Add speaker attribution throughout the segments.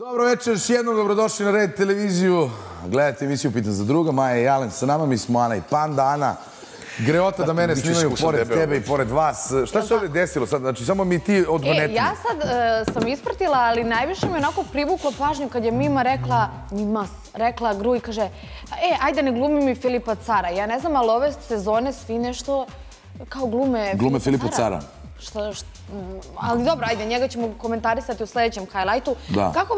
Speaker 1: Dobro večer, još jednom dobrodošli na Red televiziju. Gledajte emisiju Pitam za druga. Maja i Alen sa nama, mi smo Ana i Panda. Ana, greota da mene snimaju pored tebe i pored vas. Šta se ovdje desilo sad? Znači, samo mi ti odgonetili.
Speaker 2: Ja sad sam ispratila, ali najviše me onako privuklo pažnju kad je Mima rekla Gruji, kaže, ajde ne glumi mi Filipa Cara. Ja ne znam, ali ove sezone svi nešto kao glume
Speaker 1: Filipa Cara.
Speaker 2: Ali dobro, ajde, njega ćemo komentarisati u sljedećem highlightu. Kako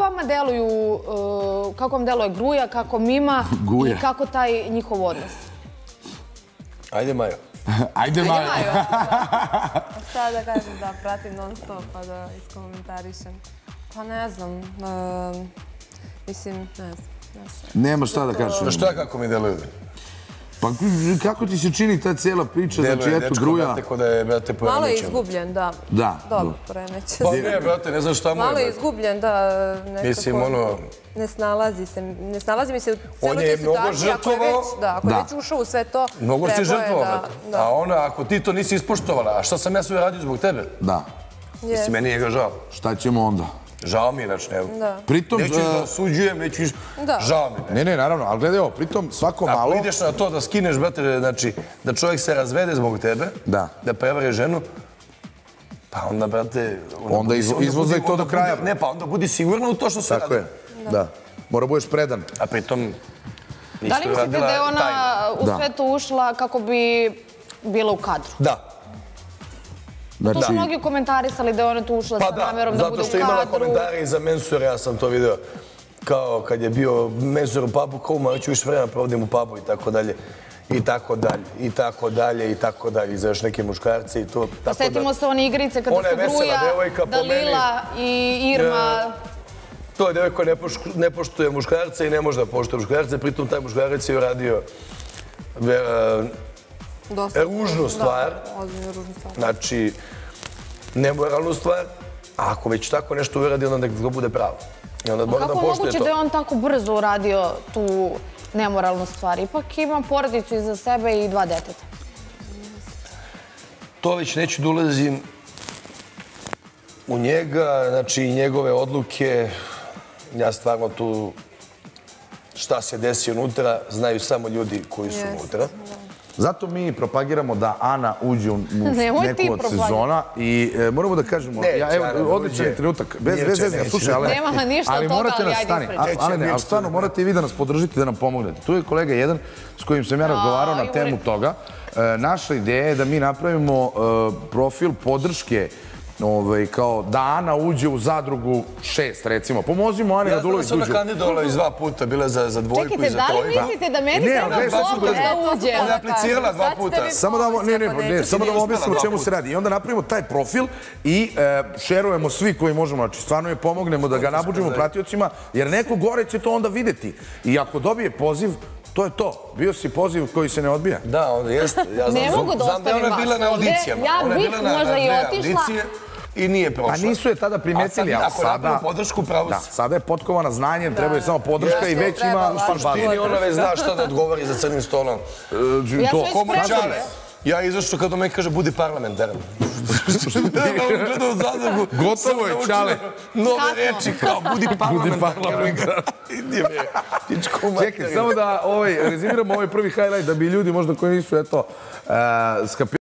Speaker 2: vam deluje Gruja, kako Mima i kako taj njihov odnos?
Speaker 3: Ajde, Majo.
Speaker 1: Ajde, Majo.
Speaker 4: Šta da kažem, da pratim non stop pa da iskomentarišem. Pa ne znam, mislim, ne znam.
Speaker 1: Nema šta da kažem.
Speaker 3: Šta kako mi deluje?
Speaker 1: Pa kako ti se čini ta cijela priča, znači eto Gruja...
Speaker 3: Dečko, da je, brate, poremećen.
Speaker 4: Malo je izgubljen, da.
Speaker 1: Da.
Speaker 4: Dobro, poremećen.
Speaker 3: Pa ne, brate, ne znam šta mu je.
Speaker 4: Malo je izgubljen, da,
Speaker 3: Mislim, ono...
Speaker 4: Ne snalazi mi se u celoj toj situaciji, ako je već ušao u sve to...
Speaker 3: Mnogo si žrtvovao, brate. A ona, ako ti to nisi ispoštovala, a šta sam ja sve radio zbog tebe?
Speaker 1: Da.
Speaker 3: Mislim, meni je ga žao.
Speaker 1: Šta ćemo onda?
Speaker 3: Žao mi je, znači, evo.
Speaker 1: Pritom...
Speaker 3: Neću da osuđujem, neću... Žao mi je.
Speaker 1: Ne, naravno, ali gledaj ovo, pritom svako malo...
Speaker 3: Ako ideš na to da skineš, brate, znači, da čovjek se razvede zbog tebe, da prevari ženu, pa onda, brate...
Speaker 1: Onda izvozaj to do kraja.
Speaker 3: Ne, pa onda budi sigurno u to što se radi.
Speaker 1: Tako je, da. Mora budeš predan.
Speaker 3: A pritom...
Speaker 2: Da li mislite da je ona u sve to ušla kako bi bila u kadru?
Speaker 3: Da.
Speaker 2: Tu su mnogi komentarisali da je ona tu ušla sa namerom da bude u kadru.
Speaker 3: Zato što je imala komentare i za Mensura, ja sam to video. Kao kad je bio Mensur u pubu, kao ma ću više vremena provodim u pubu i tako dalje. I tako dalje, i tako dalje, i tako dalje. I za još neke muškarce i to.
Speaker 2: Sjetimo se one igrice kada su Gruja, Dalila i Irma.
Speaker 3: To je devojka ne poštuje muškarce i ne može da poštuje muškarce. Pritom taj muškarac je uradio ružnu stvar. Znači, nemoralnu stvar. A ako već tako nešto uradi, onda nek to bude pravo.
Speaker 2: Kako je moguće da je on tako brzo uradio tu nemoralnu stvar? Ipak ima porodicu iza sebe i 2 deteta.
Speaker 3: To već neću da ulazim u njega, znači i njegove odluke. Ja stvarno tu šta se desi unutra, znaju samo ljudi koji su unutra.
Speaker 1: Zato mi propagiramo da Ana uđe u neku od sezona i moramo da kažemo, odličan je trenutak, bez veze, slušaj, ali morate nas stani, ali stvarno morate i vi da nas podržite, da nam pomognete. Tu je kolega jedan s kojim sam ja razgovarao na temu toga. Naša ideja je da mi napravimo profil podrške kao da Ana uđe u zadrugu 6, recimo. Pomozimo Ani Radulović uđe.
Speaker 3: Ja sam da kandidovala iz 2 puta, bila za dvojku i za trojku.
Speaker 2: Čekajte, da li mislite da meni treba pomoć da uđe?
Speaker 3: Ona je aplicirala 2 puta.
Speaker 1: Samo da vam objasnimo o čemu se radi. I onda napravimo taj profil i šerujemo svi koji možemo. Znači, stvarno je pomognemo da ga nabuđemo pratiocima, jer neko gore će to onda videti. I ako dobije poziv, to je to. Bio si poziv koji se ne odbija.
Speaker 3: Da, onda jeste.
Speaker 2: Ne mogu da ostavim vas ovdje. Ja bih možda i otišla.
Speaker 3: I nije prošla.
Speaker 1: A nisu je tada primetili, ali sada... Sada je potkovana znanjem, treba je samo podrška i već ima
Speaker 3: suštini. Ona već zna šta da odgovori za crnim stolom. Komu Čale? Ja izašao kada me kaže budi parlamentaran. Gledao u zadrugu.
Speaker 1: Gotovo je, Čale.
Speaker 3: Nove reči kao budi parlamentaran.
Speaker 1: Čekaj, samo da rezimiramo ovaj prvi highlight da bi ljudi možda koji nisu skapirali.